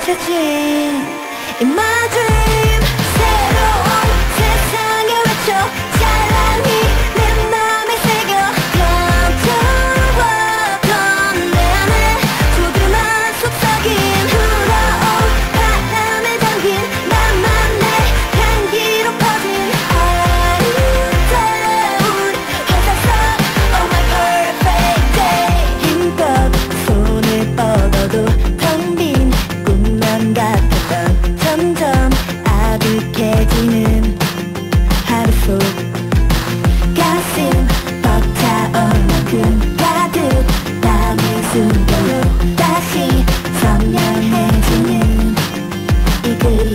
펼쳐진 In my dream 새로운 세상에 외쳐 찬란히 내 맘에 새겨 감춰왔던 내 안에 조그만 속삭임 흘러온 바람에 담긴 나만의 향기로 퍼진 아름다운 회사선 Oh my perfect day 힘껏 손을 뻗어도 텅 빈 꿈만 같았던 점점 아득해지는 하루 속 가슴 벅차올 만큼 가득 담은 순간으로 다시 선명해지는 이 그림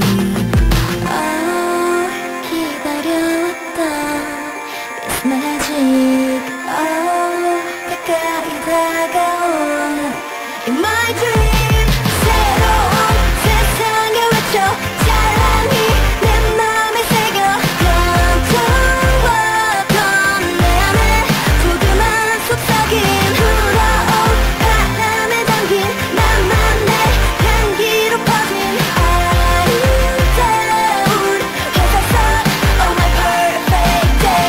기다려왔던 It's magic 가까이 다가온 In my dream 새로운 세상에 외쳐 찬란히 내 맘에 새겨 감춰왔던 내 안에 조그만 속삭임 흘러온 바람에 담긴 나만의 향기로 퍼진 아름다운 회사선 Oh my perfect day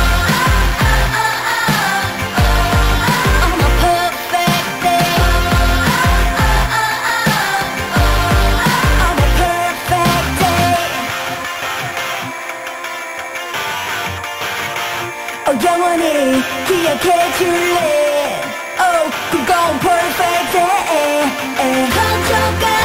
Oh my perfect day Oh my perfect day 영원히 기억해줄래 Oh 그건 perfect day